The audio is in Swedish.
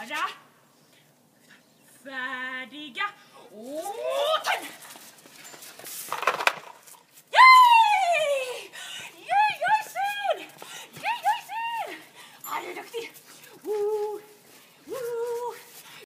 Klara. Färdiga. Och ta in! Yay! Yay, jag ser! Yay, jag ser! Ja, du är duktig.